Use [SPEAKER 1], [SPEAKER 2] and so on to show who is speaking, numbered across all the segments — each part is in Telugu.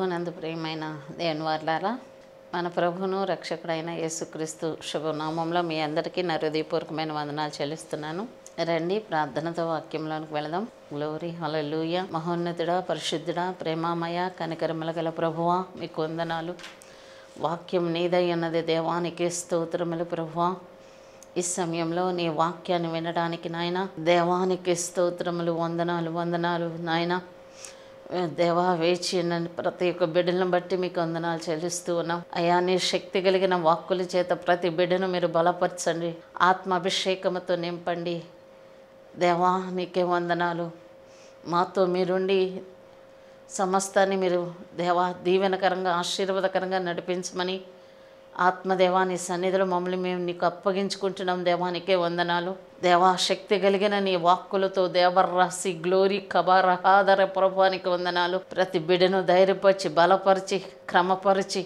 [SPEAKER 1] ప్రభువునందు ప్రియమైన దేవుని వారలారా, మన ప్రభువును రక్షకుడైన యేసుక్రీస్తు శుభనామంలో మీ అందరికీ నా హృదయపూర్వకమైన వందనాలు చెల్లిస్తున్నాను. రండి ప్రార్థనతో వాక్యంలోనికి వెళదాం. Glory hallelujah. మహోన్నతుడా, పరిశుద్ధుడా, ప్రేమామయ, కనికరముల గల ప్రభువా, మీకు వందనాలు. వాక్యం నీదై ఉన్నది దేవానికి స్తోత్రములు ప్రభువా. ఈ సమయంలో నీ వాక్యాన్ని వినడానికి నాయన దేవానికి స్తోత్రములు, వందనాలు నాయన. దేవా, వేచి ప్రతి ఒక్క బిడ్డలను బట్టి మీకు వందనాలు చెల్లిస్తూ ఉన్నాం అయ్యా. నీ శక్తి కలిగిన వాక్కుల చేత ప్రతి బిడ్డను మీరు బలపరచండి, ఆత్మాభిషేకముతో నింపండి. దేవా, నీకే వందనాలు. మాతో మీరుండి సమస్తాన్ని మీరు దేవా దీవెనకరంగా ఆశీర్వాదకరంగా నడిపించమని ఆత్మదేవా నీ సన్నిధిలో మమ్మల్ని మేము నీకు అప్పగించుకుంటున్నాం. దేవానికే వందనాలు. దేవా, శక్తి కలిగిన నీ వాక్కులతో దేవర్రాసి గ్లోరీ కబారహాదర ప్రభువానికి వందనాలు. ప్రతి బిడ్డను ధైర్యపరిచి బలపరిచి క్రమపరిచి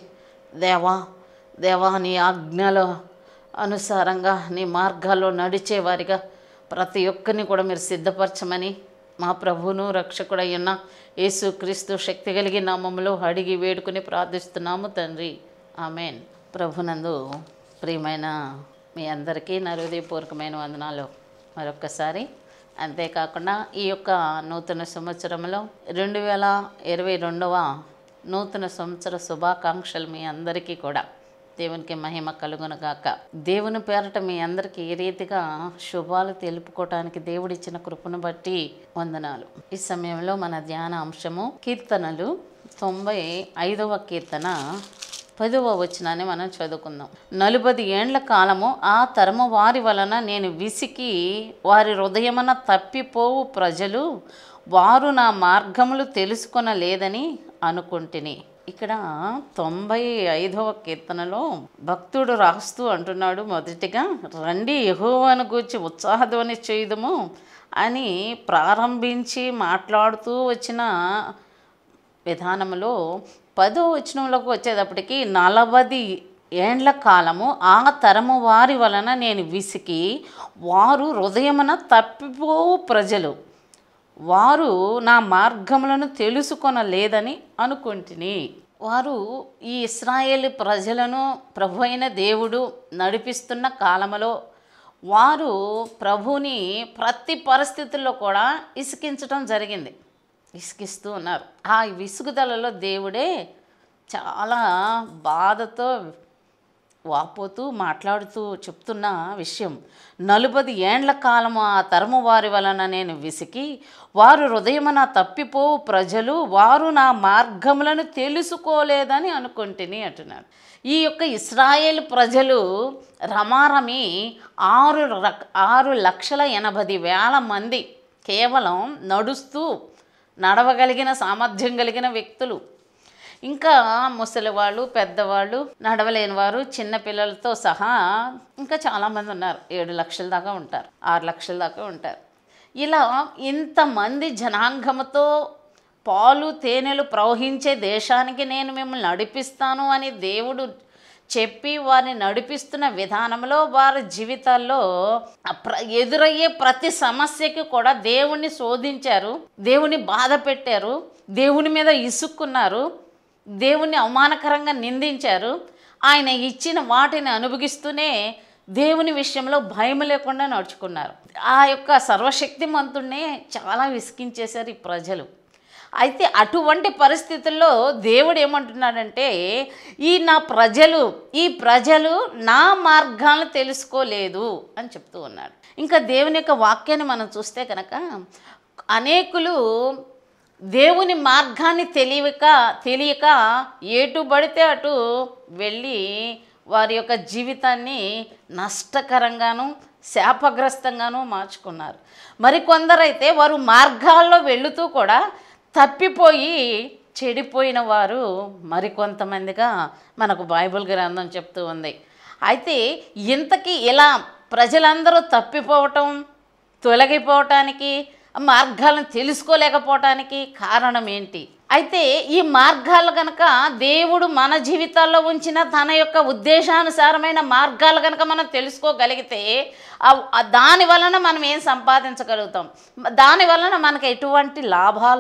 [SPEAKER 1] దేవా నీ ఆజ్ఞల అనుసారంగా నీ మార్గాల్లో నడిచేవారిగా ప్రతి ఒక్కరిని కూడా మీరు సిద్ధపరచమని మా ప్రభువును రక్షకుడయ్యున్న యేసుక్రీస్తు శక్తి కలిగిన నామములో అడిగి వేడుకుని ప్రార్థిస్తున్నాము తండ్రి, ఆమెన్. ప్రభునందు ప్రియమైన మీ అందరికీ నా హృదయపూర్వకమైన వందనాలు మరొక్కసారి. అంతేకాకుండా ఈ యొక్క నూతన సంవత్సరంలో 2022వ నూతన సంవత్సర శుభాకాంక్షలు మీ అందరికీ కూడా. దేవునికి మహిమ కలుగునుగాక. దేవుని పేరట మీ అందరికీ ఏ రీతిగా శుభాలు తెలుపుకోవటానికి దేవుడిచ్చిన కృపను బట్టి వందనాలు. ఈ సమయంలో మన ధ్యాన అంశము కీర్తనలు 95వ కీర్తన 10వ వచనాన్ని మనం చదువుకుందాం. 40 ఏండ్ల కాలము ఆ తరము వారి వలన నేను విసికి వారి హృదయమున తప్పిపోవు ప్రజలు వారు నా మార్గములు తెలుసుకొనలేదని అనుకుంటుని. ఇక్కడ 95వ కీర్తనలో భక్తుడు రాస్తూ అంటున్నాడు, మొదటిగా రండి యెహోవాను గూర్చి ఉత్సాహధ్వని చేయుదుము అని ప్రారంభించి మాట్లాడుతూ వచ్చిన విధానంలో 10వ వచనంలోకి వచ్చేటప్పటికి 40 ఏండ్ల కాలము ఆ తరము వారి వలన నేను విసికి వారు హృదయమున తప్పిపోవు ప్రజలు వారు నా మార్గములను తెలుసుకొనలేదని అనుకుంటుని. వారు ఈ ఇశ్రాయేలు ప్రజలను ప్రభు అయిన దేవుడు నడిపిస్తున్న కాలంలో వారు ప్రభుని ప్రతి పరిస్థితుల్లో కూడా ఇసికించడం జరిగింది, ఇసికిస్తూ ఉన్నారు. ఆ విసుగుదలలో దేవుడే చాలా బాధతో వాపోతూ మాట్లాడుతూ చెప్తున్న విషయం, 40 ఏండ్ల కాలము ఆ తరము వారి వలన నేను విసికి వారు హృదయమున తప్పిపోవు ప్రజలు వారు నా మార్గములను తెలుసుకోలేదని అనుకుంటుని అంటున్నాడు. ఈ యొక్క ఇశ్రాయేల్ ప్రజలు రమారమి 6,80,000 మంది కేవలం నడవగలిగిన సామర్థ్యం కలిగిన వ్యక్తులు. ఇంకా ముసలివాళ్ళు, పెద్దవాళ్ళు, నడవలేని వారు, చిన్నపిల్లలతో సహా ఇంకా చాలామంది ఉన్నారు. 7 లక్షల దాకా ఉంటారు, 6 లక్షల దాకా ఉంటారు. ఇలా ఇంతమంది జనాంగముతో పాలు తేనెలు ప్రవహించే దేశానికి నేను మిమ్మల్ని నడిపిస్తాను అని దేవుడు చెప్పి వారిని నడిపిస్తున్న విధానంలో వారి జీవితాల్లో ఎదురయ్యే ప్రతి సమస్యకి కూడా దేవుణ్ణి శోధించారు, దేవుని బాధ పెట్టారు, దేవుని మీద ఇసుక్కున్నారు, దేవుణ్ణి అవమానకరంగా నిందించారు. ఆయన ఇచ్చిన వాటిని అనుభవిస్తూనే దేవుని విషయంలో భయం లేకుండా నడుచుకున్నారు. ఆ యొక్క సర్వశక్తిమంతుడినే చాలా విసికించేశారు ఈ ప్రజలు. అయితే అటువంటి పరిస్థితుల్లో దేవుడు ఏమంటున్నాడంటే ఈ ప్రజలు నా మార్గాలను తెలుసుకోలేదు అని చెప్తూ ఉన్నాడు. ఇంకా దేవుని యొక్క వాక్యాన్ని మనం చూస్తే కనుక అనేకులు దేవుని మార్గాన్ని తెలియక ఎటు పడితే అటు వెళ్ళి వారి యొక్క జీవితాన్ని నష్టకరంగాను శాపగ్రస్తంగాను మార్చుకున్నారు. మరికొందరైతే వారు మార్గాల్లో వెళుతూ కూడా తప్పిపోయి చెడిపోయిన వారు మరికొంతమందిగా మనకు బైబిల్ గ్రంథం చెప్తూ ఉంది. అయితే ఇంతకీ ఇలా ప్రజలందరూ తప్పిపోవటం, తొలగిపోవటానికి, మార్గాలను తెలుసుకోలేకపోవటానికి కారణం ఏంటి? అయితే ఈ మార్గాలు కనుక దేవుడు మన జీవితాల్లో ఉంచిన తన యొక్క ఉద్దేశానుసారమైన మార్గాలు కనుక మనం తెలుసుకోగలిగితే దాని వలన మనం ఏం సంపాదించగలుగుతాం, దాని వలన మనకు ఎటువంటి లాభాలు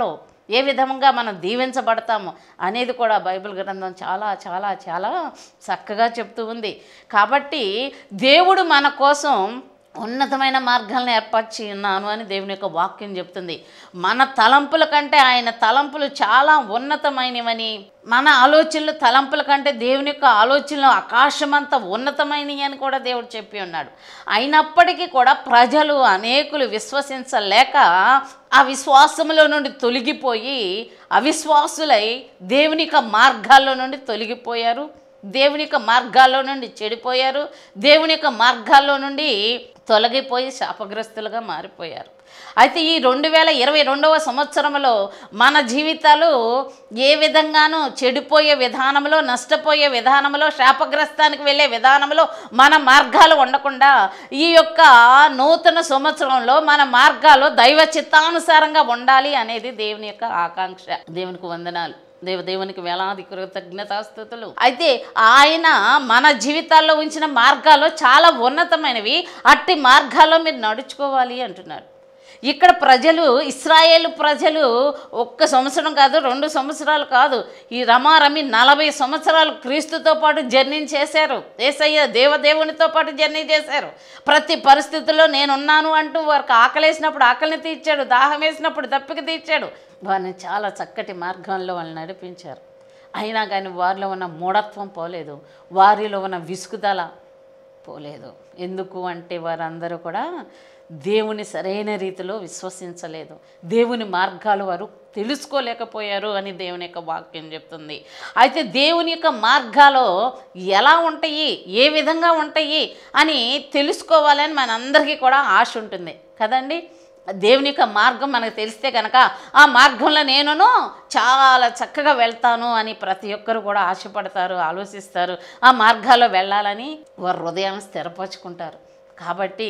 [SPEAKER 1] ఏ విధంగా మనం దీవించబడతాము అనేది కూడా బైబిల్ గ్రంథం చాలా చాలా చాలా చక్కగా చెప్తూ ఉంది. కాబట్టి దేవుడు మన కోసం ఉన్నతమైన మార్గాలను ఏర్పరిచి ఉన్నాను అని దేవుని యొక్క వాక్యం చెప్తుంది. మన తలంపుల కంటే ఆయన తలంపులు చాలా ఉన్నతమైనవని, మన ఆలోచనలు తలంపుల కంటే దేవుని యొక్క ఆలోచనలు ఆకాశమంతా ఉన్నతమైనవి అని కూడా దేవుడు చెప్పి ఉన్నాడు. అయినప్పటికీ కూడా ప్రజలు అనేకులు విశ్వసించలేక ఆ విశ్వాసములో నుండి తొలగిపోయి అవిశ్వాసులై దేవుని యొక్క మార్గాల్లో నుండి తొలగిపోయారు, దేవుని యొక్క మార్గాల్లో నుండి చెడిపోయారు, దేవుని యొక్క మార్గాల్లో నుండి తొలగిపోయి శాపగ్రస్తులుగా మారిపోయారు. అయితే ఈ 2022వ సంవత్సరంలో మన జీవితాలు ఏ విధంగానూ చెడిపోయే విధానంలో, నష్టపోయే విధానంలో, శాపగ్రస్తానికి వెళ్ళే విధానంలో మన మార్గాలు ఉండకుండా ఈ యొక్క నూతన సంవత్సరంలో మన మార్గాలు దైవ చిత్తానుసారంగా ఉండాలి అనేది దేవుని యొక్క ఆకాంక్ష. దేవునికి వందనాలు, దేవునికి వేలాది కృతజ్ఞతాస్తుతులు. అయితే ఆయన మన జీవితాల్లో ఉంచిన మార్గాలు చాలా ఉన్నతమైనవి, అట్టి మార్గాల్లో మీరు నడుచుకోవాలి అంటున్నాడు. ఇక్కడ ప్రజలు, ఇశ్రాయేలు ప్రజలు 1 సంవత్సరం కాదు, 2 సంవత్సరాలు కాదు, ఈ రమారమి 40 సంవత్సరాలు క్రీస్తుతో పాటు జర్నీ చేశారు. యేసయ్య దేవదేవునితో పాటు జర్నీ చేశారు. ప్రతి పరిస్థితుల్లో నేనున్నాను అంటూ వారికి ఆకలేసినప్పుడు ఆకలిని తీర్చాడు, దాహం వేసినప్పుడు దప్పిక తీర్చాడు. వారిని చాలా చక్కటి మార్గంలో వాళ్ళు నడిపించారు. అయినా కానీ వారిలో ఉన్న మూఢత్వం పోలేదు, వారిలో ఉన్న విసుగుదల పోలేదు. ఎందుకు అంటే వారందరూ కూడా దేవుని సరైన రీతిలో విశ్వసించలేదు, దేవుని మార్గాలు వారు తెలుసుకోలేకపోయారు అని దేవుని యొక్క వాక్యం చెప్తుంది. అయితే దేవుని యొక్క మార్గాలు ఎలా ఉంటాయి, ఏ విధంగా ఉంటాయి అని తెలుసుకోవాలని మనందరికీ కూడా ఆశ ఉంటుంది కదండి. దేవుని యొక్క మార్గం మనకు తెలిస్తే కనుక ఆ మార్గంలో నేను చాలా చక్కగా వెళ్తాను అని ప్రతి ఒక్కరు కూడా ఆశపడతారు, ఆలోచిస్తారు, ఆ మార్గాల్లో వెళ్ళాలని వారు హృదయాన్ని స్థిరపరచుకుంటారు. కాబట్టి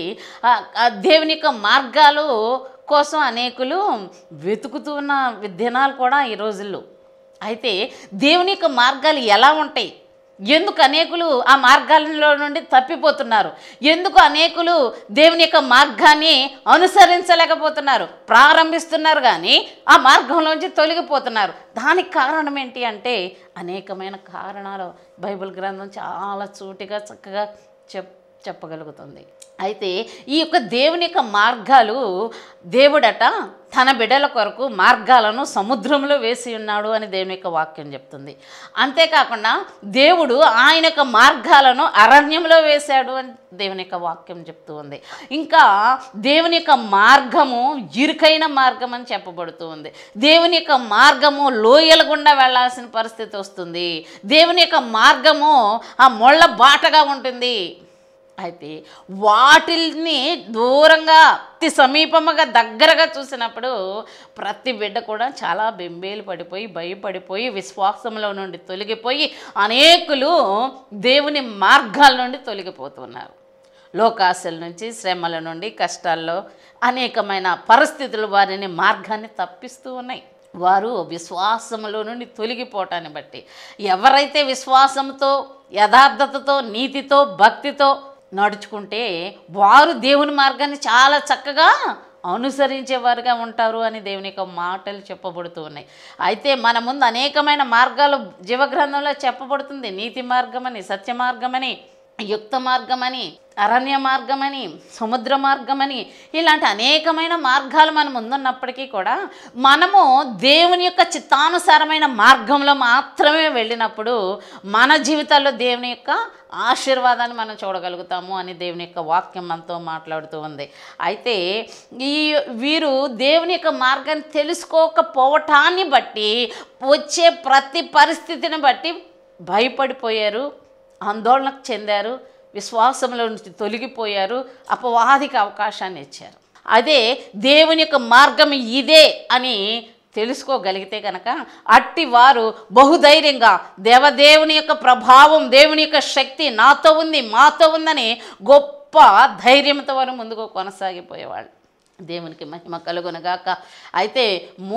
[SPEAKER 1] దేవుని యొక్క మార్గాలు కోసం అనేకులు వెతుకుతున్న దినాలు కూడా ఈ రోజుల్లో. అయితే దేవుని యొక్క మార్గాలు ఎలా ఉంటాయి, ఎందుకు అనేకులు ఆ మార్గాలలో నుండి తప్పిపోతున్నారు, ఎందుకు అనేకులు దేవుని యొక్క మార్గాన్ని అనుసరించలేకపోతున్నారు, ప్రారంభిస్తున్నారు కానీ ఆ మార్గంలోంచి తొలగిపోతున్నారు. దానికి కారణం ఏంటి అంటే అనేకమైన కారణాలు బైబిల్ గ్రంథం చాలా సూటిగా చక్కగా చెప్పగలుగుతుంది. అయితే ఈ యొక్క దేవుని యొక్క మార్గాలు దేవుడట తన బిడ్డల కొరకు మార్గాలను సముద్రంలో వేసి ఉన్నాడు అని దేవుని యొక్క వాక్యం చెప్తుంది. అంతేకాకుండా దేవుడు ఆయన యొక్క మార్గాలను అరణ్యంలో వేశాడు అని దేవుని యొక్క వాక్యం చెప్తూ ఉంది. ఇంకా దేవుని యొక్క మార్గము ఇరుకైన మార్గం అని చెప్పబడుతూ ఉంది. దేవుని యొక్క మార్గము లోయల గుండా వెళ్లాల్సిన పరిస్థితి వస్తుంది. దేవుని యొక్క మార్గము ఆ ముళ్ళ బాటగా ఉంటుంది. అయితే వాటిని దూరంగా అతి సమీపముగా దగ్గరగా చూసినప్పుడు ప్రతి బిడ్డ కూడా చాలా బెంబేలు పడిపోయి, భయపడిపోయి, విశ్వాసంలో నుండి తొలగిపోయి అనేకులు దేవుని మార్గాల నుండి తొలగిపోతున్నారు. లోకాశల నుంచి, శ్రమల నుండి, కష్టాల్లో అనేకమైన పరిస్థితులు వారిని మార్గాన్ని తప్పిస్తూ ఉన్నాయి. వారు విశ్వాసములో నుండి తొలగిపోవటాన్ని బట్టి ఎవరైతే విశ్వాసంతో, యథార్థతతో, నీతితో, భక్తితో నడుచుకుంటే వారు దేవుని మార్గాన్ని చాలా చక్కగా అనుసరించేవారుగా ఉంటారు అని దేవుని యొక్క మాటలు చెప్పబడుతూ ఉన్నాయి. అయితే మన ముందు అనేకమైన మార్గాలు జీవగ్రంథంలో చెప్పబడుతుంది. నీతి మార్గమని, సత్య మార్గమని, యుక్త మార్గమని, అరణ్య మార్గమని, సముద్ర మార్గమని, ఇలాంటి అనేకమైన మార్గాలు మన ముందున్నప్పటికీ కూడా మనము దేవుని యొక్క చిత్తానుసారమైన మార్గంలో మాత్రమే వెళ్ళినప్పుడు మన జీవితాల్లో దేవుని యొక్క ఆశీర్వాదాన్ని మనం చూడగలుగుతాము అని దేవుని యొక్క వాక్యం మనతో మాట్లాడుతూ ఉంది. అయితే వీరు దేవుని యొక్క మార్గాన్ని తెలుసుకోకపోవటాన్ని బట్టి వచ్చే ప్రతి పరిస్థితిని బట్టి భయపడిపోయారు, ఆందోళనకు చెందారు, విశ్వాసంలో నుంచి తొలగిపోయారు, అపవాదికి అవకాశాన్ని ఇచ్చారు. అదే దేవుని యొక్క మార్గం ఇదే అని తెలుసుకోగలిగితే కనుక అట్టి వారు బహుధైర్యంగా దేవదేవుని యొక్క ప్రభావం, దేవుని యొక్క శక్తి నాతో ఉంది, మాతో ఉందని గొప్ప ధైర్యంతో వారు ముందుకు కొనసాగిపోయేవాళ్ళు. దేవునికి మహిమ కలుగునుగాక. అయితే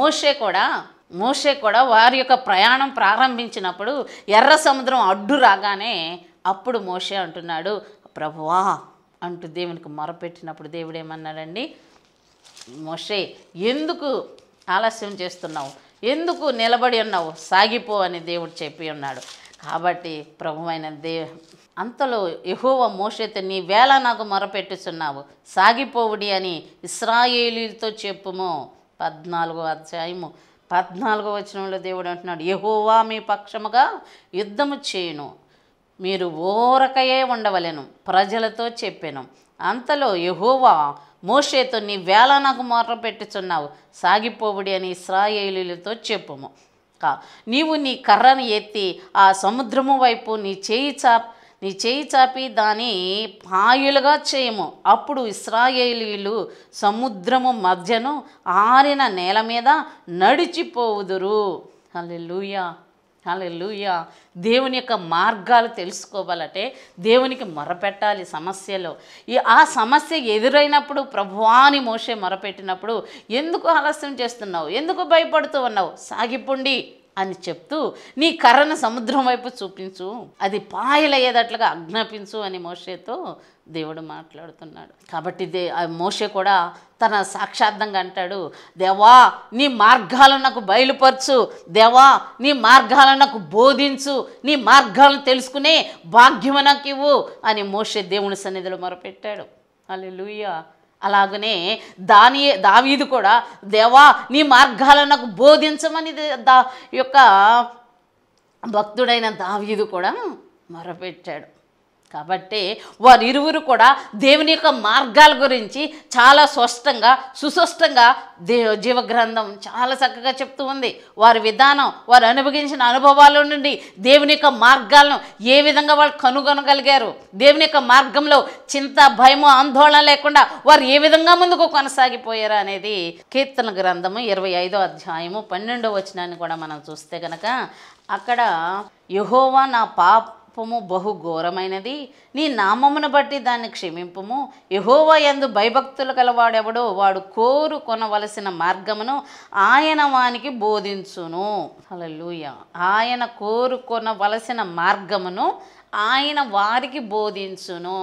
[SPEAKER 1] మోషే కూడా వారి యొక్క ప్రయాణం ప్రారంభించినప్పుడు ఎర్ర సముద్రం అడ్డు రాగానే అప్పుడు మోషే అంటున్నాడు, ప్రభువా అంటూ దేవునికి మొరపెట్టినప్పుడు దేవుడు ఏమన్నాడండి, మోషే ఎందుకు ఆలస్యం చేస్తున్నావు, ఎందుకు నిలబడి ఉన్నావు, సాగిపో అని దేవుడు చెప్పి ఉన్నాడు. కాబట్టి ప్రభువైన అంతలో యెహోవా మోషేతో, నీ వేళ నాకు మొరపెట్టుచున్నావు, సాగిపోవుడి అని ఇశ్రాయేలీయులతో చెప్పుము. 14వ అధ్యాయము 14వ వచనంలో దేవుడు అంటున్నాడు, యెహోవా మీ పక్షముగా యుద్ధము చేయును, మీరు ఊరకయే ఉండవలెను ప్రజలతో చెప్పెను. అంతలో యెహోవా మోషేతో, నీ వేళ నాకు మొరపెట్టుచున్నావు, సాగిపోవుడి అని ఇశ్రాయేలీయులతో చెప్పుము. నీవు నీ కర్రను ఎత్తి ఆ సముద్రము వైపు నీ చేయి చాపి దాని పాయలుగా చేయము. అప్పుడు ఇశ్రాయేలీయులు సముద్రము మధ్యను ఆరిన నేల మీద నడిచిపోవుదురు. హల్లెలూయా, హల్లెలూయా. దేవుని యొక్క మార్గాలు తెలుసుకోవాలంటే దేవునికి మొరపెట్టాలి సమస్యలో. ఆ సమస్య ఎదురైనప్పుడు ప్రభువాని మోషే మొరపెట్టినప్పుడు, ఎందుకు ఆలస్యం చేస్తున్నావు, ఎందుకు భయపడుతూ ఉన్నావు, సాగిపోండి అని చెప్తూ నీ కర్రను సముద్రం వైపు చూపించు, అది పాయలయ్యేటట్లుగా ఆజ్ఞాపించు అని మోషేతో దేవుడు మాట్లాడుతున్నాడు. కాబట్టి మోషే కూడా తన సాక్షార్థంగా అంటాడు, దేవా నీ మార్గాలను నాకు బయలుపరచు, దేవా నీ మార్గాలను నాకు బోధించు, నీ మార్గాలను తెలుసుకునే భాగ్యము నాకు ఇవ్వు అని మోషే దేవుని సన్నిధిలో మొరపెట్టాడు. హల్లెలూయా. అలాగనే దావీదు కూడా, దేవా నీ మార్గాలను నాకు బోధించమని యొక్క భక్తుడైన దావీదు కూడా మొరపెట్టాడు. కాబట్టి వారిరువురు కూడా దేవుని యొక్క మార్గాల గురించి చాలా స్పష్టంగా సుస్పష్టంగా జీవగ్రంథం చాలా చక్కగా చెప్తూ ఉంది. వారి విధానం, వారు అనుభవించిన అనుభవాల నుండి దేవుని యొక్క మార్గాలను ఏ విధంగా వాళ్ళు కనుగొనగలిగారు, దేవుని యొక్క మార్గంలో చింత, భయము, ఆందోళన లేకుండా వారు ఏ విధంగా ముందుకు కొనసాగిపోయారు అనేది కీర్తన గ్రంథము 25వ అధ్యాయము 12వ వచనాన్ని కూడా మనం చూస్తే కనుక, అక్కడ యెహోవా నా పాపము బహు ఘోరమైనది, నీ నామమును బట్టి దాన్ని క్షమింపుము. యెహోవా యందు భయభక్తులు కలవాడెవడో వాడు కోరుకొనవలసిన మార్గమును ఆయన వానికి బోధించును. హల్లెలూయా. ఆయన కోరుకొనవలసిన మార్గమును ఆయన వారికి బోధించును.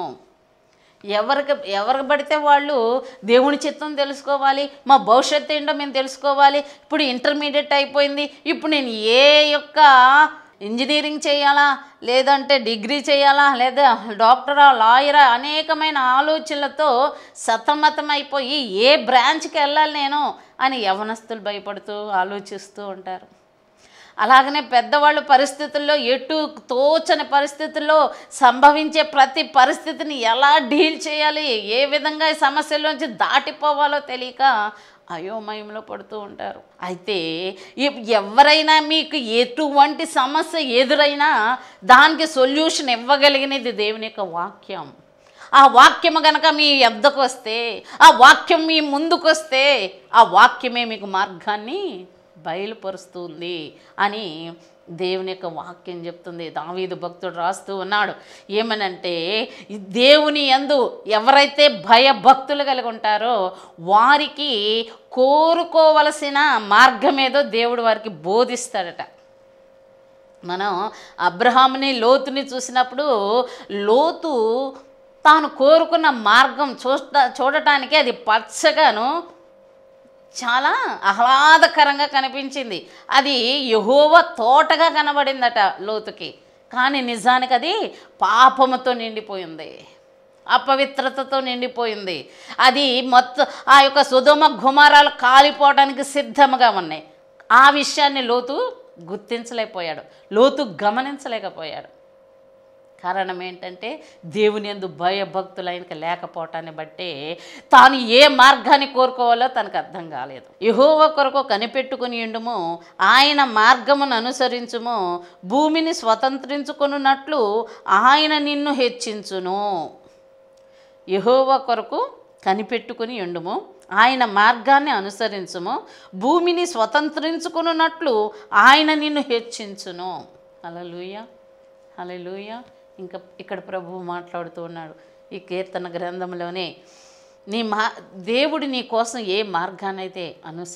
[SPEAKER 1] ఎవరికి పడితే వాళ్ళు దేవుని చిత్తం తెలుసుకోవాలి, మా భవిష్యత్తు ఏంటో మేము తెలుసుకోవాలి. ఇప్పుడు ఇంటర్మీడియట్ అయిపోయింది, ఇప్పుడు నేను ఏ యొక్క ఇంజనీరింగ్ చేయాలా, లేదంటే డిగ్రీ చేయాలా, లేదా డాక్టరా, లాయరా, అనేకమైన ఆలోచనలతో సతమతమైపోయి ఏ బ్రాంచ్కి వెళ్ళాలి నేను అని యవనస్తులు భయపడుతూ ఆలోచిస్తూ ఉంటారు. అలాగనే పెద్దవాళ్ళు పరిస్థితుల్లో ఎటు తోచని పరిస్థితుల్లో సంభవించే ప్రతి పరిస్థితిని ఎలా డీల్ చేయాలి, ఏ విధంగా ఈ సమస్యలోంచి దాటిపోవాలో తెలియక అయోమయంలో పడుతూ ఉంటారు. అయితే ఎవరైనా మీకు ఎటువంటి సమస్య ఎదురైనా దానికి సొల్యూషన్ ఇవ్వగలిగినది దేవుని యొక్క వాక్యం. ఆ వాక్యము కనుక మీ యొద్దకు వస్తే, ఆ వాక్యం మీ ముందుకు వస్తే, ఆ వాక్యమే మీకు మార్గాన్ని బయలుపరుస్తుంది అని దేవుని యొక్క వాక్యం చెప్తుంది. దావీదు భక్తుడు రాస్తూ ఉన్నాడు ఏమనంటే, దేవుని యందు ఎవరైతే భయభక్తులు కలిగి ఉంటారో వారికి కోరుకోవలసిన మార్గమేదో దేవుడు వారికి బోధిస్తాడట. మనం అబ్రహాముని, లోతుని చూసినప్పుడు లోతు తాను కోరుకున్న మార్గం చూడటానికి అది పచ్చగాను చాలా ఆహ్లాదకరంగా కనిపించింది. అది యెహోవా తోటగా కనబడిందట లోతుకి. కానీ నిజానికి అది పాపముతో నిండిపోయింది, అపవిత్రతతో నిండిపోయింది. అది మొత్తం ఆ యొక్క సొదొమ గొమొర్రాలు కాలిపోవడానికి సిద్ధంగా ఉన్నాయి. ఆ విషయాన్ని లోతు గుర్తించలేకపోయాడు, లోతు గమనించలేకపోయాడు. కారణం ఏంటంటే దేవుని యందు భయభక్తులు ఆయనకు లేకపోవటాన్ని బట్టే తాను ఏ మార్గాన్ని కోరుకోవాలో తనకు అర్థం కాలేదు. యెహోవా కొరకు కనిపెట్టుకుని ఉండుము, ఆయన మార్గమును అనుసరించుము, భూమిని స్వతంత్రించుకొనున్నట్లు ఆయన నిన్ను హెచ్చించును. యెహోవా కొరకు కనిపెట్టుకుని ఉండుము, ఆయన మార్గాన్ని అనుసరించుము, భూమిని స్వతంత్రించుకున్నట్లు ఆయన నిన్ను హెచ్చించును. హల్లెలూయా, హల్లెలూయా. ఇంకా ఇక్కడ ప్రభువు మాట్లాడుతూ ఉన్నాడు ఈ కీర్తన గ్రంథంలోనే, దేవుడు నీ కోసం ఏ మార్గాన్నైతే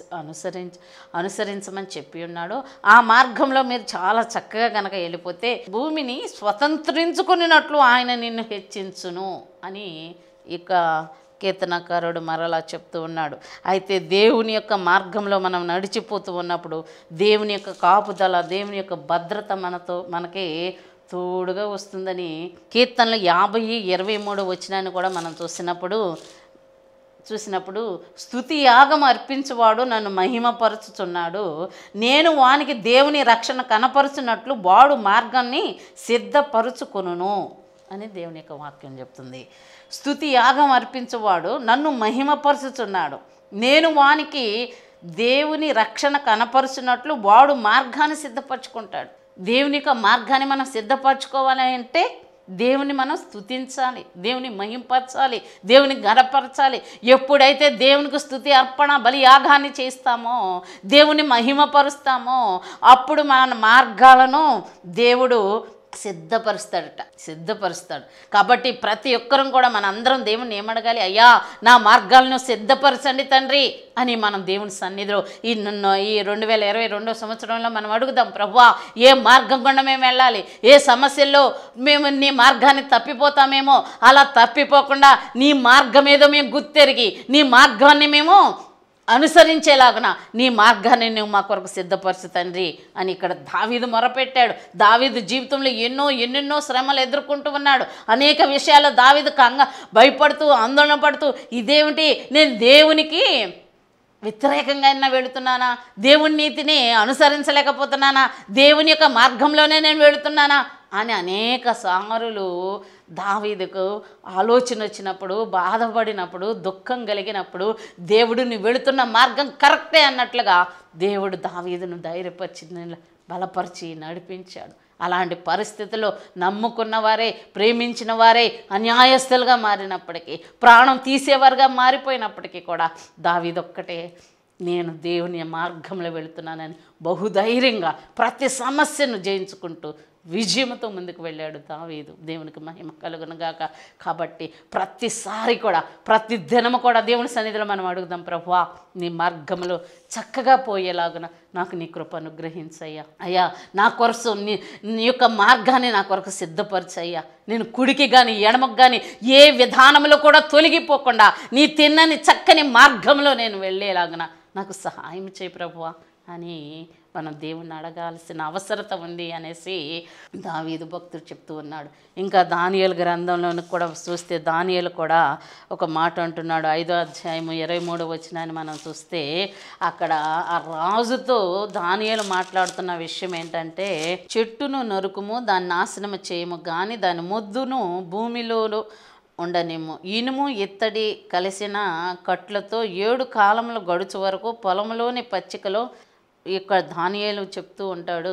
[SPEAKER 1] అనుసరించమని చెప్పి ఉన్నాడో ఆ మార్గంలో మీరు చాలా చక్కగా కనుక వెళ్ళిపోతే భూమిని స్వతంత్రించుకున్నట్లు ఆయన నిన్ను హెచ్చించును అని ఇక కీర్తనకారుడు మరలా చెప్తూ ఉన్నాడు. అయితే దేవుని యొక్క మార్గంలో మనం నడిచిపోతూ ఉన్నప్పుడు దేవుని యొక్క కాపుదల, దేవుని యొక్క భద్రత మనకి తోడుగా వస్తుందని కీర్తనలు 50:23 వచనాన్ని కూడా మనం చూసినప్పుడు స్తుతి యాగం అర్పించువాడు నన్ను మహిమపరచుచున్నాడు, నేను వానికి దేవుని రక్షణ కనపరుచున్నట్లు వాడు మార్గాన్ని సిద్ధపరుచుకొనును అని దేవుని యొక్క వాక్యం చెప్తుంది. స్తుతి యాగం అర్పించువాడు నన్ను మహిమపరచుచున్నాడు, నేను వానికి దేవుని రక్షణ కనపరుచున్నట్లు వాడు మార్గాన్ని సిద్ధపరచుకుంటాడు. దేవుని యొక్క మార్గాన్ని మనం సిద్ధపరచుకోవాలి అంటే దేవుని మనం స్తుతించాలి, దేవుని మహింపరచాలి, దేవుని గణపరచాలి. ఎప్పుడైతే దేవునికి స్తుతి అర్పణ బలి యాగాన్ని చేస్తామో, దేవుని మహిమపరుస్తామో, అప్పుడు మన మార్గాలను దేవుడు సిద్ధపరుస్తాడు. కాబట్టి ప్రతి ఒక్కరం కూడా మన అందరం దేవుని ఏమడగాలి, అయ్యా నా మార్గాలను సిద్ధపరచండి తండ్రి అని మనం దేవుని సన్నిధిలో ఈ 2022 సంవత్సరంలో మనం అడుగుదాం. ప్రభువా, ఏ మార్గం గుండా మేము వెళ్ళాలి, ఏ సమస్యల్లో మేము నీ మార్గాన్ని తప్పిపోతామేమో, అలా తప్పిపోకుండా నీ మార్గం ఏదో మేము గుర్తెరిగి నీ మార్గాన్ని మేము అనుసరించేలాగున నీ మార్గాన్ని నువ్వు మా కొరకు సిద్ధపరచు తండ్రి అని ఇక్కడ దావీదు మొరపెట్టాడు. దావీదు జీవితంలో ఎన్నెన్నో శ్రమలు ఎదుర్కొంటూ ఉన్నాడు. అనేక విషయాల్లో దావీదు భయపడుతూ ఆందోళన పడుతూ, ఇదేమిటి, నేను దేవునికి వ్యతిరేకంగా అయినా వెళుతున్నానా, దేవుని నీతిని అనుసరించలేకపోతున్నానా, దేవుని యొక్క మార్గంలోనే నేను వెళుతున్నానా అని అనేక సారులు దావీదుకు ఆలోచన వచ్చినప్పుడు, బాధపడినప్పుడు, దుఃఖం కలిగినప్పుడు దేవుడు నువ్వు వెళుతున్న మార్గం కరెక్టే అన్నట్లుగా దేవుడు దావీదును ధైర్యపరిచి బలపరిచి నడిపించాడు. అలాంటి పరిస్థితుల్లో నమ్ముకున్న వారే, ప్రేమించిన వారే అన్యాయస్తులుగా మారినప్పటికీ, ప్రాణం తీసేవారుగా మారిపోయినప్పటికీ కూడా దావీదు ఒక్కటే, నేను దేవుని మార్గంలో వెళుతున్నానని బహుధైర్యంగా ప్రతి సమస్యను జయించుకుంటూ విజయంతో ముందుకు వెళ్ళాడు దావీదు. దేవునికి మహిమ కలుగునుగాక. కాబట్టి ప్రతిసారి కూడా, ప్రతి దినము కూడా దేవుని సన్నిధిలో మనం అడుగుదాం, ప్రభువా నీ మార్గంలో చక్కగా పోయేలాగున నాకు నీ కృప అనుగ్రహించయ్యా. అయ్యా నా కొరకు నీ యొక్క మార్గాన్ని నా కొరకు సిద్ధపరచయ్యా. నేను కుడికి కానీ ఎడమకు కానీ ఏ విధానంలో కూడా తొలగిపోకుండా నీ తిన్నని చక్కని మార్గంలో నేను వెళ్ళేలాగున నాకు సహాయం చేయి ప్రభువా అని మనం దేవుణ్ణి అడగాల్సిన అవసరత ఉంది అనేసి దావీదు భక్తుడు చెప్తూ ఉన్నాడు. ఇంకా దానియేలు గ్రంథంలోని కూడా చూస్తే దానియేలు కూడా ఒక మాట అంటున్నాడు. 5వ అధ్యాయము 23వ వచనాన్ని మనం చూస్తే అక్కడ ఆ రాజుతో దానియేలు మాట్లాడుతున్న విషయం ఏంటంటే, చెట్టును నరుకుము, దాన్ని నాశనము చేయము, కానీ దాని మొద్దును భూమిలో ఉండనేమో, ఇనుము ఇత్తడి కలిసిన కట్లతో 7 కాలములు గడుచు వరకు పొలంలోని పచ్చికలో ఇక్కడ దానియేలు చెప్తూ ఉంటాడు,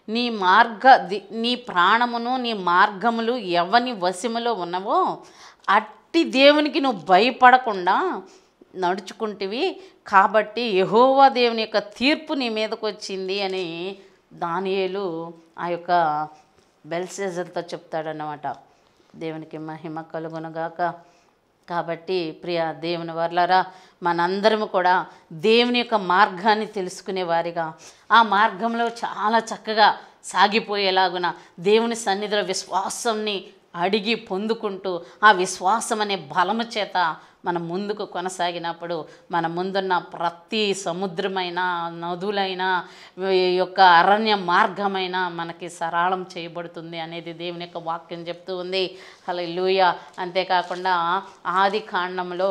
[SPEAKER 1] నీ ప్రాణమును నీ మార్గములు ఎవని వశములో ఉన్నవో అట్టి దేవునికి నువ్వు భయపడకుండా నడుచుకుంటివి, కాబట్టి యెహోవా దేవుని యొక్క తీర్పు నీ మీదకు వచ్చింది అని దానియేలు ఆ యొక్క బెల్షెజర్తో చెప్తాడన్నమాట. దేవునికి మహిమ కలుగునుగాక. కాబట్టి ప్రియ దేవుని వర్లారా, మనందరము కూడా దేవుని యొక్క మార్గాన్ని తెలుసుకునే వారిగా, ఆ మార్గంలో చాలా చక్కగా సాగిపోయేలాగున దేవుని సన్నిధిలో విశ్వాసాన్ని అడిగి పొందుకుంటూ, ఆ విశ్వాసం అనే బలము చేత మనం ముందుకు కొనసాగినప్పుడు మన ముందున్న ప్రతి సముద్రమైన, నదులైన, యొక్క అరణ్య మార్గమైన మనకి సరళం చేయబడుతుంది అనేది దేవుని యొక్క వాక్యం చెప్తూ ఉంది. హల్లెలూయా. అంతేకాకుండా ఆది కాండంలో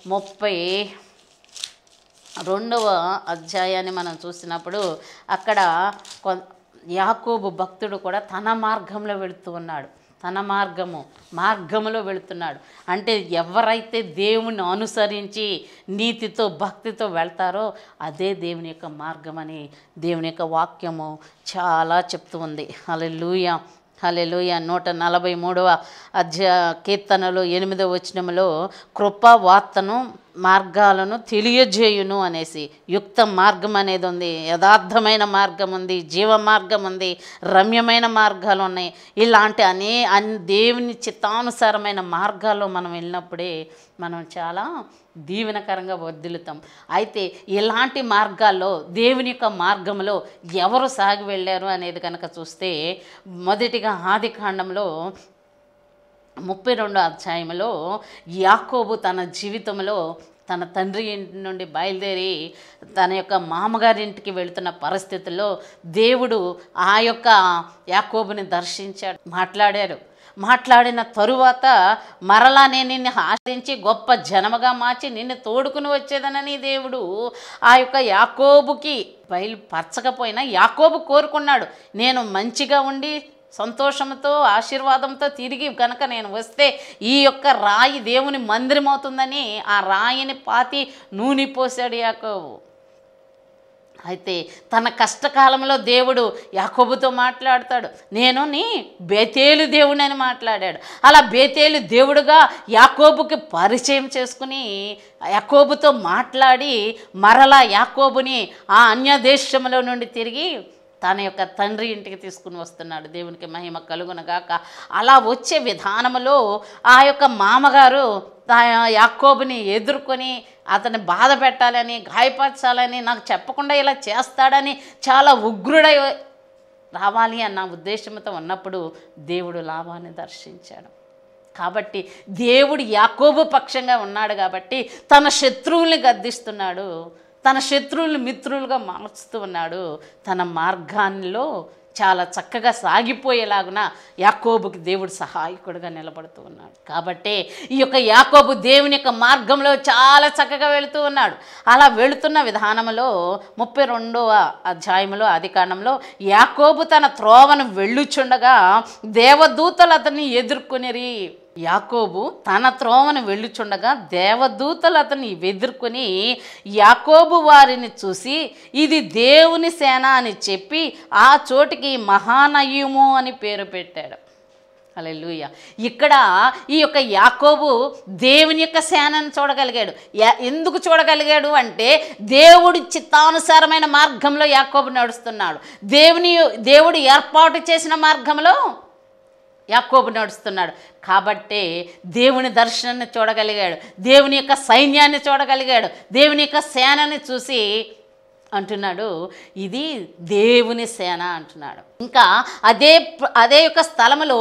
[SPEAKER 1] 32వ అధ్యాయాన్ని మనం చూసినప్పుడు అక్కడ యాకోబు భక్తుడు కూడా తన మార్గంలో వెళుతూ ఉన్నాడు. తన మార్గములో వెళుతున్నాడు. అంటే ఎవరైతే దేవుని అనుసరించి నీతితో భక్తితో వెళ్తారో అదే దేవుని యొక్క మార్గం అని దేవుని యొక్క వాక్యము చాలా చెప్తూ ఉంది. హల్లెలూయా, హల్లెలూయా. 143వ కీర్తనలో 8వ వచనంలో కృపా వార్తను మార్గాలను తెలియజేయును అనేసి, యుక్త మార్గం అనేది ఉంది, యథార్థమైన మార్గం ఉంది, జీవ మార్గం ఉంది, రమ్యమైన మార్గాలు ఉన్నాయి. ఇలాంటి దేవుని చిత్తానుసారమైన మార్గాల్లో మనం వెళ్ళినప్పుడే మనం చాలా దీవెనకరంగా వర్ధిల్లుతాం. అయితే ఇలాంటి మార్గాల్లో దేవుని యొక్క మార్గంలో ఎవరు సాగి వెళ్ళారు అనేది కనుక చూస్తే, మొదటిగా ఆది కాండంలో 32వ అధ్యాయంలో యాకోబు తన జీవితంలో తన తండ్రి ఇంటి నుండి బయలుదేరి తన యొక్క మామగారింటికి వెళుతున్న పరిస్థితుల్లో దేవుడు ఆ యొక్క యాకోబుని దర్శించాడు, మాట్లాడిన తరువాత మరలా నేను నిన్ను ఆశ్రయించి గొప్ప జనముగా మార్చి నిన్ను తోడుకుని వచ్చేదనని దేవుడు ఆ యొక్క యాకోబుకి బయలుపరచకపోయినా యాకోబు కోరుకున్నాడు, నేను మంచిగా ఉండి సంతోషంతో ఆశీర్వాదంతో తిరిగి కనుక నేను వస్తే ఈ యొక్క రాయి దేవుని మందిరం అవుతుందని ఆ రాయిని పాతి నూనె పోసాడు యాకోబు. అయితే తన కష్టకాలంలో దేవుడు యాకోబుతో మాట్లాడతాడు, నేను నీ బేతేలు దేవుని అని మాట్లాడాడు. అలా బేతేలు దేవుడుగా యాకోబుకి పరిచయం చేసుకుని యాకోబుతో మాట్లాడి మరలా యాకోబుని ఆ అన్య దేశంలో నుండి తిరిగి తన యొక్క తండ్రి ఇంటికి తీసుకుని వస్తున్నాడు. దేవునికి మహిమ కలుగునగాక. అలా వచ్చే విధానంలో ఆ యొక్క మామగారు యాకోబుని ఎదుర్కొని అతన్ని బాధ పెట్టాలని, గాయపరచాలని, నాకు చెప్పకుండా ఇలా చేస్తాడని చాలా ఉగ్రుడై రావాలి అన్న ఉద్దేశంతో ఉన్నప్పుడు దేవుడు లాభాన్ని దర్శించాడు. కాబట్టి దేవుడు యాకోబు పక్షంగా ఉన్నాడు కాబట్టి తన శత్రువుల్ని గద్దిస్తున్నాడు, తన శత్రువులు మిత్రులుగా మార్చుతూ ఉన్నాడు. తన మార్గాల్లో చాలా చక్కగా సాగిపోయేలాగున యాకోబుకి దేవుడు సహాయకుడిగా నిలబడుతూ ఉన్నాడు. కాబట్టి ఈ యొక్క యాకోబు దేవుని యొక్క మార్గంలో చాలా చక్కగా వెళుతూ ఉన్నాడు. అలా వెళుతున్న విధానంలో 32వ అధ్యాయంలో ఆదికాండంలో యాకోబు తన త్రోవను వెళ్ళుచుండగా దేవదూతలు అతన్ని ఎదుర్కొనిరి. యాకోబు తన త్రోవను వెళ్ళుచుండగా దేవదూతలు అతన్ని ఎదుర్కొని యాకోబు వారిని చూసి ఇది దేవుని సేన అని చెప్పి ఆ చోటికి మహానయము అని పేరు పెట్టాడు. హల్లెలూయా. ఇక్కడ ఈ యొక్క యాకోబు దేవుని యొక్క సేనను చూడగలిగాడు. ఎందుకు చూడగలిగాడు అంటే దేవుడి చిత్తానుసారమైన మార్గంలో యాకోబు నడుస్తున్నాడు. దేవుడు ఏర్పాటు చేసిన మార్గంలో యాకోబు నడుస్తున్నాడు. కాబట్టి దేవుని దర్శనాన్ని చూడగలిగాడు, దేవుని యొక్క సైన్యాన్ని చూడగలిగాడు, దేవుని యొక్క సేనని చూసి అంటున్నాడు ఇది దేవుని సేన అంటున్నాడు. ఇంకా అదే యొక్క స్థలములో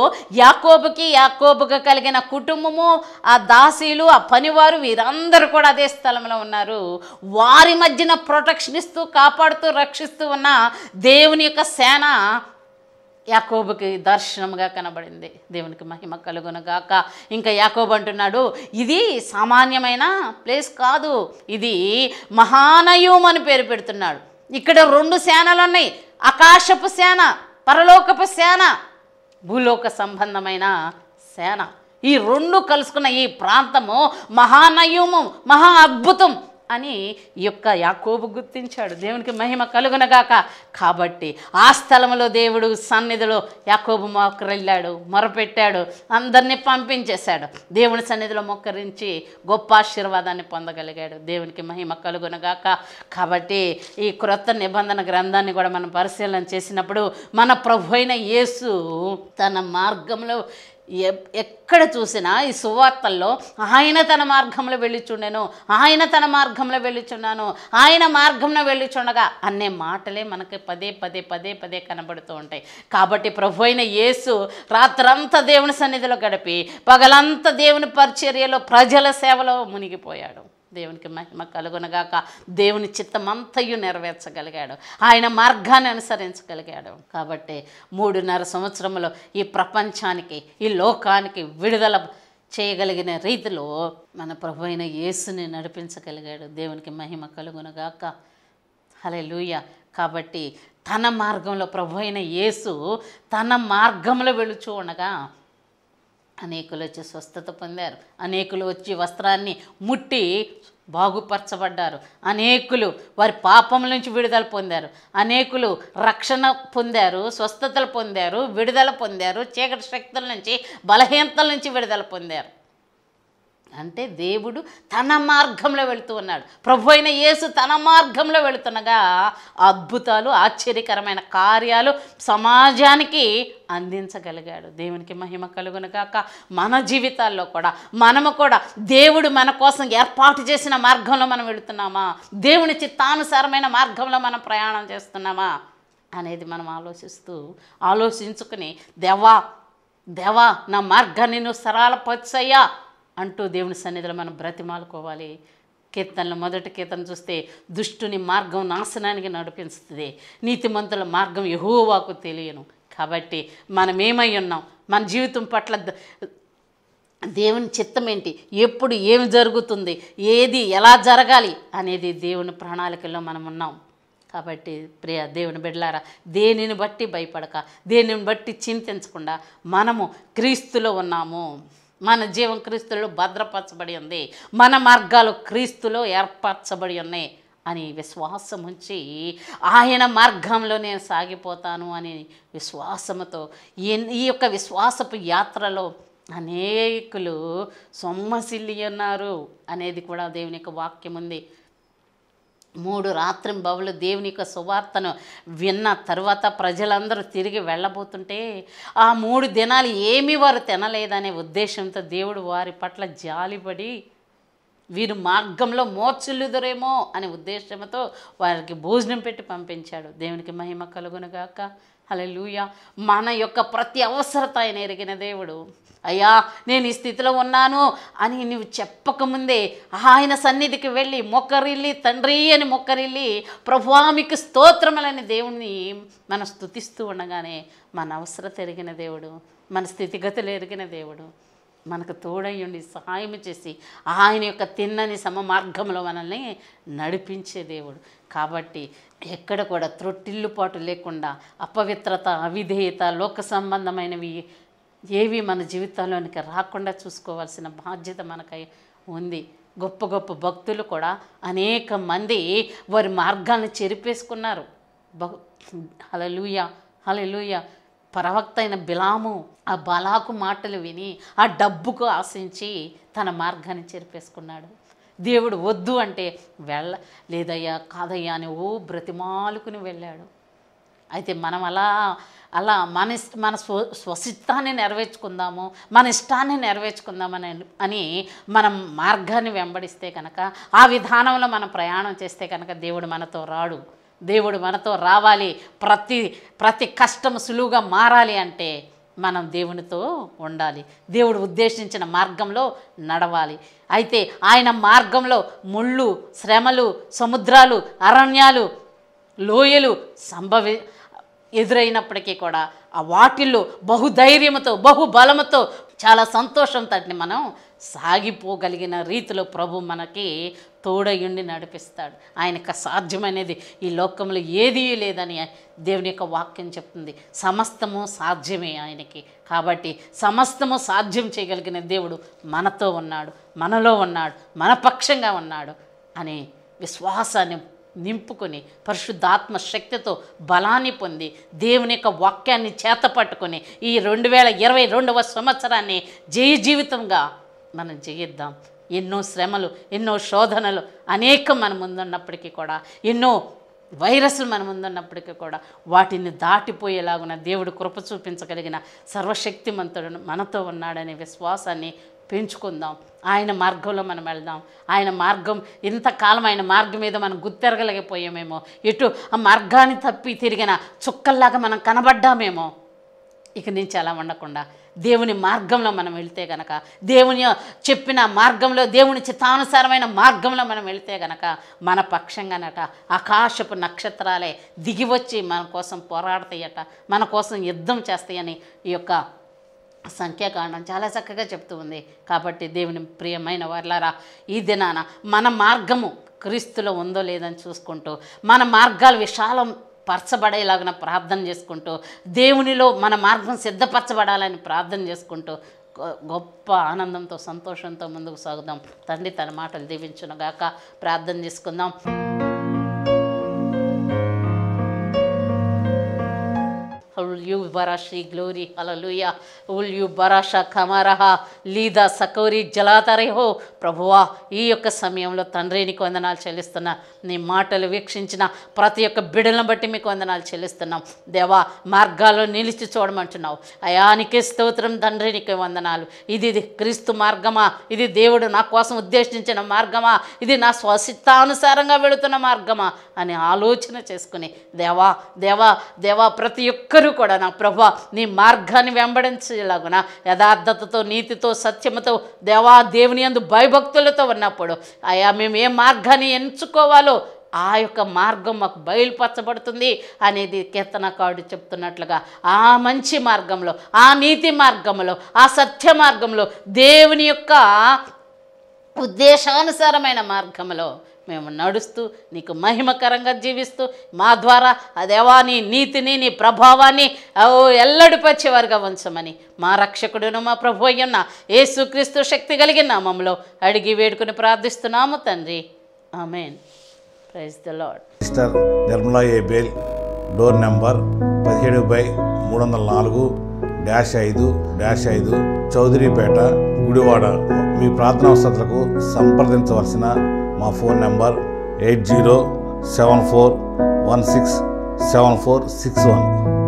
[SPEAKER 1] యాకోబుకి కలిగిన కుటుంబము, ఆ దాసీలు, ఆ పనివారు వీరందరూ కూడా అదే స్థలంలో ఉన్నారు. వారి మధ్యన ప్రొటెక్షన్ ఇస్తూ కాపాడుతూ రక్షిస్తూ ఉన్న దేవుని యొక్క సేన యాకోబుకి దర్శనముగా కనబడింది. దేవునికి మహిమ కలుగునగాక. ఇంకా యాకోబు అంటున్నాడు ఇది సామాన్యమైన ప్లేస్ కాదు, ఇది మహానయం అని పేరు పెడుతున్నాడు. ఇక్కడ 2 సేనలు ఉన్నాయి, ఆకాశపు సేన, పరలోకపు సేన, భూలోక సంబంధమైన సేన. ఈ 2 కలుసుకున్న ఈ ప్రాంతము మహానయము, మహా అద్భుతం అని ఈ యొక్క యాకోబు గుర్తించాడు. దేవునికి మహిమ కలుగునగాక. కాబట్టి ఆ స్థలంలో దేవుడు సన్నిధిలో యాకోబు మొక్కరిల్లాడు, మొరపెట్టాడు, అందరినీ పంపించేశాడు. దేవుని సన్నిధిలో మొక్కరించి గొప్ప ఆశీర్వాదాన్ని పొందగలిగాడు. దేవునికి మహిమ కలుగునగాక. కాబట్టి ఈ క్రొత్త నిబంధన గ్రంథాన్ని కూడా మనం పరిశీలన చేసినప్పుడు మన ప్రభు అయిన యేసు తన మార్గంలో ఎక్కడ చూసినా ఈ సువార్తల్లో ఆయన తన మార్గంలో వెళ్ళిచుండెను, ఆయన తన మార్గంలో వెళ్ళిచున్నాను, ఆయన మార్గంలో వెళ్ళిచుండగా అనే మాటలే మనకి పదే కనబడుతూ ఉంటాయి. కాబట్టి ప్రభు అయిన యేసు రాత్రంతా దేవుని సన్నిధిలో గడిపి పగలంతా దేవుని పరిచర్యలో ప్రజల సేవలో మునిగిపోయాడు. దేవునికి మహిమ కలుగునగాక. దేవుని చిత్తమంతయు నెరవేర్చగలిగాడు, ఆయన మార్గాన్ని అనుసరించగలిగాడు. కాబట్టి 3.5 సంవత్సరంలో ఈ ప్రపంచానికి, ఈ లోకానికి విడుదల చేయగలిగిన రీతిలో మన ప్రభు అయిన యేసుని నడిపించగలిగాడు. దేవునికి మహిమ కలుగునగాక. హల్లెలూయా. కాబట్టి తన మార్గంలో ప్రభు అయిన యేసు తన మార్గంలో వెళుచూ ఉండగా అనేకులు వచ్చి స్వస్థత పొందారు, అనేకులు వచ్చి వస్త్రాన్ని ముట్టి బాగుపరచబడ్డారు, అనేకులు వారి పాపం నుంచి విడుదల పొందారు, అనేకులు రక్షణ పొందారు, స్వస్థతలు పొందారు, విడుదల పొందారు, చీకటి శక్తుల నుంచి, బలహీనతల నుంచి విడుదల పొందారు. అంటే దేవుడు తన మార్గంలో వెళుతూ ఉన్నాడు. ప్రభు అయిన యేసు తన మార్గంలో వెళుతుండగా అద్భుతాలు, ఆశ్చర్యకరమైన కార్యాలు సమాజానికి అందించగలిగాడు. దేవునికి మహిమ కలుగునగాక. మన జీవితాల్లో కూడా మనము కూడా దేవుడు మన కోసం ఏర్పాటు చేసిన మార్గంలో మనం వెళుతున్నామా, దేవుని చిత్తానుసారమైన మార్గంలో మనం ప్రయాణం చేస్తున్నామా అనేది మనం ఆలోచించుకుని దేవా దేవా నా మార్గాన్ని నువ్వు సరళపరచయ్యా అంటూ దేవుని సన్నిధిలో మనం బ్రతిమాలుకోవాలి. కీర్తనలు మొదటి కీర్తన చూస్తే దుష్టుని మార్గం నాశనానికి నడిపిస్తుంది, నీతిమంతుల మార్గం యెహోవాకు తెలియను. కాబట్టి మనం ఏమై ఉన్నాం, మన జీవితం పట్ల దేవుని చిత్తం ఏంటి, ఎప్పుడు ఏమి జరుగుతుంది, ఏది ఎలా జరగాలి అనేది దేవుని ప్రణాళికల్లో మనం ఉన్నాం. కాబట్టి ప్రియ దేవుని బిడ్డలారా, దేనిని బట్టి భయపడక, దేనిని బట్టి చింతించకుండా మనము క్రీస్తులో ఉన్నాము. మన జీవం క్రీస్తులో భద్రపరచబడి ఉంది, మన మార్గాలు క్రీస్తులో ఏర్పరచబడి ఉన్నాయి అని విశ్వాసం ఉంచి ఆయన మార్గంలో నేను సాగిపోతాను అని విశ్వాసముతో ఈ యొక్క విశ్వాసపు యాత్రలో అనేకులు సొమ్మసిల్లి ఉన్నారు అనేది కూడా దేవుని యొక్క వాక్యం ఉంది. 3 రాత్రింబవళ్ళు దేవుని యొక్క సువార్తను విన్న తర్వాత ప్రజలందరూ తిరిగి వెళ్ళబోతుంటే ఆ 3 దినాలు ఏమీ వారు తినలేదనే ఉద్దేశంతో దేవుడు వారి పట్ల జాలిపడి వీరు మార్గంలో మోర్చులుదురేమో అనే ఉద్దేశంతో వారికి భోజనం పెట్టి పంపించాడు. దేవునికి మహిమ కలుగునుగాక. హల్లెలూయా. మన యొక్క ప్రతి అవసరత ఆయన ఎరిగిన దేవుడు. అయ్యా నేను ఈ స్థితిలో ఉన్నాను అని నువ్వు చెప్పకముందే ఆయన సన్నిధికి వెళ్ళి మొక్కరిల్లి, తండ్రి అని మొక్కరిల్లి, ప్రభువా మీకు స్తోత్రములని దేవుణ్ణి మనం స్తుతిస్తూ ఉండగానే మన అవసరత ఎరిగిన దేవుడు, మన స్థితిగతులు ఎరిగిన దేవుడు మనకు తోడయ్యుండి సహాయం చేసి ఆయన యొక్క తిన్నని సమ మార్గంలో మనల్ని నడిపించే దేవుడు. కాబట్టి ఎక్కడ కూడా త్రొట్టిల్లుపాటు లేకుండా అపవిత్రత, అవిధేయత, లోక సంబంధమైనవి ఏవి మన జీవితంలోనికి రాకుండా చూసుకోవాల్సిన బాధ్యత మనకై ఉంది. గొప్ప గొప్ప భక్తులు కూడా అనేక మంది వారి మార్గాన్ని చెరిపేసుకున్నారు. హల్లెలూయా, హల్లెలూయా. ప్రవక్త అయిన బిలాము ఆ బలాకు మాటలు విని ఆ డబ్బుకు ఆశించి తన మార్గాన్ని చెరిపేసుకున్నాడు. దేవుడు వద్దు అంటే లేదయ్యా కాదయ్యా అని బ్రతిమాలుకుని వెళ్ళాడు. అయితే మనం అలా మన స్వసిత్తాన్ని నెరవేర్చుకుందాము, మన ఇష్టాన్ని నెరవేర్చుకుందామని మనం మార్గాన్ని వెంబడిస్తే కనుక, ఆ విధానంలో మనం ప్రయాణం చేస్తే కనుక దేవుడు మనతో రాడు. దేవుడు మనతో రావాలి, ప్రతి కష్టం సులువుగా మారాలి అంటే మనం దేవునితో ఉండాలి, దేవుడు ఉద్దేశించిన మార్గంలో నడవాలి. అయితే ఆయన మార్గంలో ముళ్ళు, శ్రమలు, సముద్రాలు, అరణ్యాలు, లోయలు ఎదురైనప్పటికీ కూడా ఆ వాటిల్లో బహుధైర్యంతో, బహుబలముతో, చాలా సంతోషంతో మనం సాగిపోగలిగిన రీతిలో ప్రభు మనకి తోడయుండి నడిపిస్తాడు. ఆయనకు సాధ్యమనేది ఈ లోకంలో ఏదీ లేదని దేవుని యొక్క వాక్యం చెప్తుంది. సమస్తము సాధ్యమే ఆయనకి. కాబట్టి సమస్తము సాధ్యం చేయగలిగిన దేవుడు మనతో ఉన్నాడు, మనలో ఉన్నాడు, మన పక్షంగా ఉన్నాడు అనే విశ్వాసాన్ని నింపుకొని పరిశుద్ధాత్మ శక్తితో బలాన్ని పొంది దేవుని యొక్క వాక్యాన్ని చేతపట్టుకొని ఈ 2022వ సంవత్సరాన్ని జయ జీవితంగా మనం జయిద్దాం. ఎన్నో శ్రమలు, ఎన్నో శోధనలు అనేకం మన ముందున్నప్పటికీ కూడా, ఎన్నో వైరస్లు మన ముందున్నప్పటికీ కూడా వాటిని దాటిపోయేలాగున దేవుడు కృప చూపించగలిగిన సర్వశక్తిమంతుడు మనతో ఉన్నాడనే విశ్వాసాన్ని పెంచుకుందాం. ఆయన మార్గంలో మనం వెళ్దాం. ఆయన మార్గం ఇంతకాలం ఆయన మార్గం మీద మనం గుర్తెరగలేకపోయామేమో, ఎటు ఆ మార్గాన్ని తప్పి తిరిగిన చుక్కల్లాగా మనం కనబడ్డామేమో. ఇక నుంచి అలా ఉండకుండా దేవుని మార్గంలో మనం వెళితే గనక, దేవుని చెప్పిన మార్గంలో, దేవుని చిత్తానుసారమైన మార్గంలో మనం వెళితే గనక మన పక్షంగానట ఆకాశపు నక్షత్రాలే దిగివచ్చి మన కోసం పోరాడతాయట, మన కోసం యుద్ధం చేస్తాయని ఈ యొక్క సంఖ్యాకాండం చాలా చక్కగా చెప్తూ ఉంది. కాబట్టి దేవుని ప్రియమైన వారలారా, ఈ దినాన మన మార్గము క్రీస్తులో ఉందో లేదని చూసుకుంటూ, మన మార్గాలు విశాలం పరచబడేలాగా ప్రార్థన చేసుకుంటూ, దేవునిలో మన మార్గం సిద్ధపరచబడాలని ప్రార్థన చేసుకుంటూ గొప్ప ఆనందంతో, సంతోషంతో ముందుకు సాగుదాం. తండ్రి తన మాటలు దీవించునుగాక. ప్రార్థన చేసుకుందాం. You barashi glory hallelujah ul you barasha kamaraha లీదా సకౌరి జలాతరేహో. ప్రభువా, ఈ యొక్క సమయంలో తండ్రి నీకు వందనాలు చెల్లిస్తున్నా. నీ మాటలు వీక్షించిన ప్రతి ఒక్క బిడ్డలను బట్టి మీకు వందనాలు చెల్లిస్తున్నాం. దేవా, మార్గాల్లో నిలిచి చూడమంటున్నావు. అయానికే స్తోత్రం తండ్రి, నీకు వందనాలు. ఇది క్రీస్తు మార్గమా? ఇది దేవుడు నా కోసం ఉద్దేశించిన మార్గమా? ఇది నా స్వసిత్తానుసారంగా వెళుతున్న మార్గమా అని ఆలోచన చేసుకుని దేవా దేవా దేవా ప్రతి ఒక్కరూ కూడా కూడా నా ప్రభా నీ మార్గాన్ని వెంబడించేలాగున యథార్థతతో, నీతితో, సత్యముతో, దేవుని యందు భయభక్తులతో ఉన్నప్పుడు అయా మేము ఏ మార్గాన్ని ఎంచుకోవాలో ఆ యొక్క మార్గం మాకు బయలుపరచబడుతుంది అనేది కీర్తనకారుడు చెప్తున్నట్లుగా ఆ మంచి మార్గంలో, ఆ నీతి మార్గంలో, ఆ సత్య మార్గంలో, దేవుని యొక్క ఉద్దేశానుసారమైన మార్గంలో మేము నడుస్తూ నీకు మహిమకరంగా జీవిస్తూ మా ద్వారా అదేవా నీ నీతిని, నీ ప్రభావాన్ని ఎల్లడిపరిచేవారుగా ఉంచమని మా రక్షకుడును మా ప్రభు అయ్యున్న యేసుక్రీస్తు శక్తి కలిగిన నామములో అడిగి వేడుకుని ప్రార్థిస్తున్నాము తండ్రి, ఆమేన్. Praise the Lord.
[SPEAKER 2] Sister Nirmala Abel, door number 17/304-5-5 Chowdaripeta, Gudivada. మీ ప్రార్థనా అవసరాలకు సంప్రదించవలసిన మా ఫోన్ నెంబర్ 8074167461.